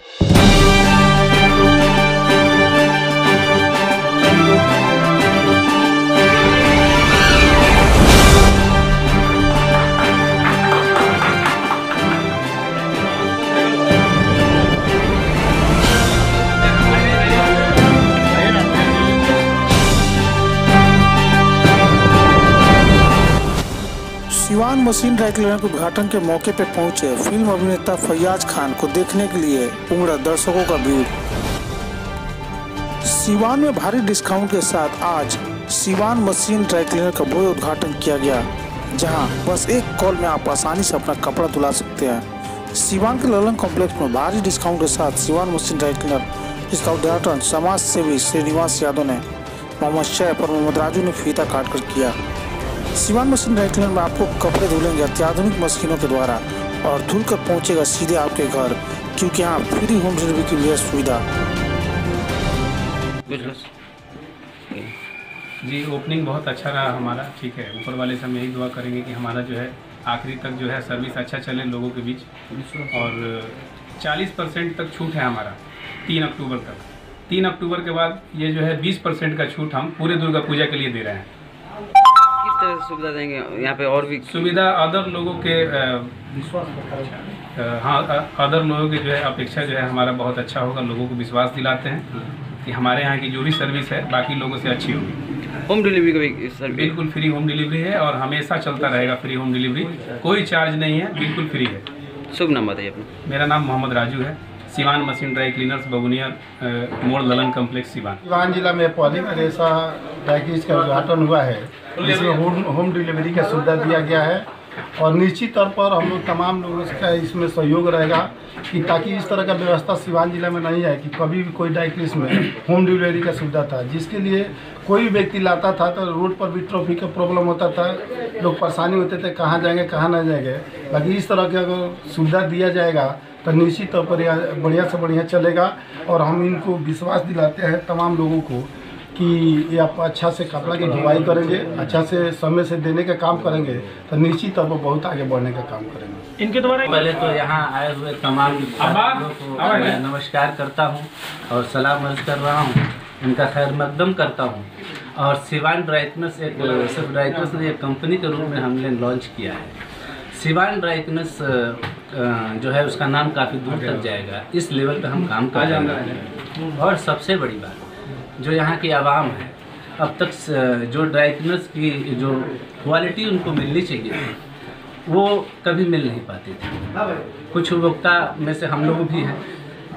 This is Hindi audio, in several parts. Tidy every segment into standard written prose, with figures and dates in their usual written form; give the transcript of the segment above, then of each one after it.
सिवान मशीन ड्राई क्लीनर के उद्घाटन के मौके पर पहुंचे फिल्म अभिनेता फैयाज खान को देखने के लिए उमड़ा दर्शकों का भीड़। सिवान में भारी डिस्काउंट के साथ आज सिवान मशीन ड्राई क्लीनर का भव्य उद्घाटन किया गया, जहां बस एक कॉल में आप आसानी से अपना कपड़ा धुला सकते हैं। सिवान के ललन कॉम्प्लेक्स में भारी डिस्काउंट के साथ सिवान मशीन ड्राई क्लीनर, इसका उद्घाटन समाज सेवी श्रीनिवास यादव ने मोहम्मद शैफ और मोहम्मद राजू ने फीता काट कर किया। सिवान मशीन ड्राई क्लीनर में आपको कपड़े धुलेंगे अत्याधुनिक मशीनों के द्वारा और धुल कर पहुँचेगा सीधे आपके घर, क्योंकि यहाँ फ्री होम डिलीवरी की भी सुविधा। जी ओपनिंग बहुत अच्छा रहा हमारा, ठीक है। ऊपर वाले से हम यही दुआ करेंगे कि हमारा जो है आखिरी तक जो है सर्विस अच्छा चले लोगों के बीच, और 40% तक छूट है हमारा 3 अक्टूबर तक। 3 अक्टूबर के बाद ये जो है 20% का छूट हम पूरे दुर्गा पूजा के लिए दे रहे हैं। किस तरह से सुविधा देंगे यहाँ पे? और भी सुविधा अदर लोगों के हाँ अदर लोगों की जो है अपेक्षा जो है हमारा बहुत अच्छा होगा। लोगों को विश्वास दिलाते हैं कि हमारे यहाँ की जो भी सर्विस है बाकी लोगों से अच्छी होगी। होम डिलीवरी का भी सर्विस बिल्कुल फ्री होम डिलीवरी है और हमेशा चलता रहेगा फ्री होम डिलीवरी, कोई चार्ज नहीं है, बिल्कुल फ्री है। शुभ नाम बताइए अपना। मेरा नाम मोहम्मद राजू है, Siwan machine dry cleaners, Baguniya मोड़, ललन कम्प्लेक्स, सिवान। सिवान जिला में पहली बार ऐसा पैकेज का उद्घाटन हुआ है जिसमें होम डिलीवरी का सुविधा दिया गया है, और निश्चित तौर पर हम लोग तमाम लोगों का इसमें सहयोग रहेगा कि ताकि इस तरह का व्यवस्था सिवान जिला में नहीं है कि कभी भी कोई ड्राई क्लीनर्स में होम डिलीवरी का सुविधा था, जिसके लिए कोई भी व्यक्ति लाता था तो रोड पर भी ट्रैफिक का प्रॉब्लम होता था, लोग परेशानी होते थे कहाँ जाएंगे कहाँ नहीं जाएंगे। बाकी इस तरह की अगर सुविधा दिया जाएगा तो निश्चित तौर पर बढ़िया से बढ़िया चलेगा, और हम इनको विश्वास दिलाते हैं तमाम लोगों को कि ये आप अच्छा से कपड़ा की धुलाई करेंगे, अच्छा से समय से देने का काम करेंगे तो निश्चित तौर पर बहुत आगे बढ़ने का काम करेंगे। इनके द्वारा पहले तो यहाँ आए हुए तमाम लोगों को मैं नमस्कार करता हूँ और सलाम अर्ज कर रहा हूँ, इनका खैर मकदम करता हूँ। और सिवान ड्राई क्लीनर्स ने एक कंपनी के रूप में हमने लॉन्च किया है। सिवान ड्राई क्लीनर्स जो है उसका नाम काफ़ी दूर तक जाएगा, इस लेवल पे हम काम कर रहे हैं। और सबसे बड़ी बात जो यहाँ की आवाम है, अब तक जो ड्राई क्लीनर्स की जो क्वालिटी उनको मिलनी चाहिए वो कभी मिल नहीं पाती थी। कुछ उपभोक्ता में से हम लोग भी हैं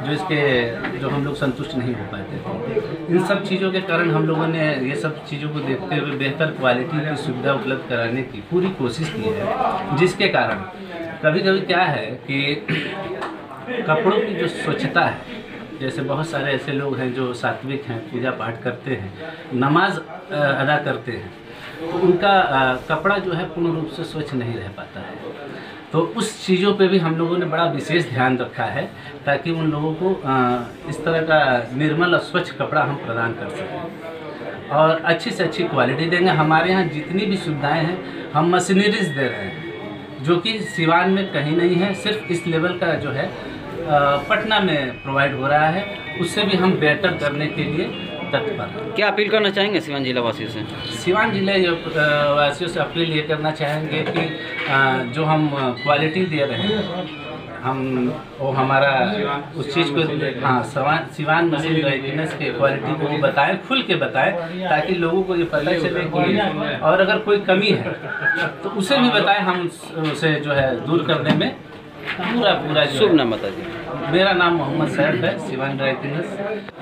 जो हम लोग संतुष्ट नहीं हो पाते थे। इन सब चीज़ों के कारण हम लोगों ने ये सब चीज़ों को देखते हुए बेहतर क्वालिटी की सुविधा उपलब्ध कराने की पूरी कोशिश की है, जिसके कारण कभी कभी क्या है कि कपड़ों की जो स्वच्छता है, जैसे बहुत सारे ऐसे लोग हैं जो सात्विक हैं, पूजा पाठ करते हैं, नमाज अदा करते हैं, तो उनका कपड़ा जो है पूर्ण रूप से स्वच्छ नहीं रह पाता है। तो उस चीज़ों पे भी हम लोगों ने बड़ा विशेष ध्यान रखा है ताकि उन लोगों को इस तरह का निर्मल और स्वच्छ कपड़ा हम प्रदान कर सकें और अच्छी से अच्छी क्वालिटी देंगे। हमारे यहाँ जितनी भी सुविधाएं हैं हम मशीनरीज दे रहे हैं, जो कि सिवान में कहीं नहीं है, सिर्फ इस लेवल का जो है पटना में प्रोवाइड हो रहा है। उससे भी हम बेहतर करने के लिए तत्पर। क्या अपील करना चाहेंगे सिवान जिला वासियों से? सिवान जिले वासियों से अपील ये करना चाहेंगे कि जो हम क्वालिटी दे रहे हैं हम वो हमारा उस चीज़ को हाँ सिवान मशीन ड्राई क्लीनर्स के क्वालिटी को वो बताएं, खुल के बताएं, ताकि लोगों को ये पता चले कि और अगर कोई कमी है तो उसे भी बताएं, हम उसे जो है दूर करने में पूरा शुभ नाम बता दीजिए। मेरा नाम मोहम्मद शैफ है, सिवान ड्राई क्लीनर्स।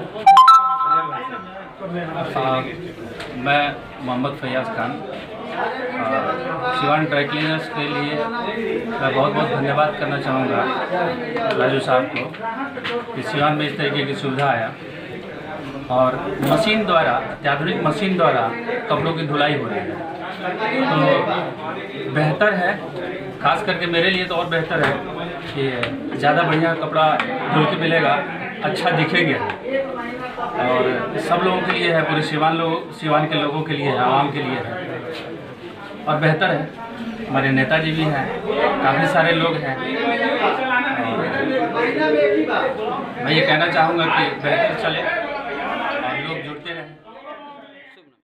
मैं मोहम्मद फैयाज खान, सिवान ड्राई क्लीनर्स के लिए मैं बहुत बहुत धन्यवाद करना चाहूँगा राजू साहब को कि सिवान में इस तरीके की सुविधा आया और मशीन द्वारा, अत्याधुनिक मशीन द्वारा कपड़ों की धुलाई हो रही है। तो बेहतर है, खास करके मेरे लिए तो और बेहतर है कि ज़्यादा बढ़िया कपड़ा धुल के मिलेगा, अच्छा दिखेगा और सब लोगों के लिए है, पूरे सिवान के लोगों के लिए है, आवाम के लिए है और बेहतर है। हमारे नेताजी भी हैं, काफ़ी सारे लोग हैं और मैं ये कहना चाहूँगा कि बेहतर चले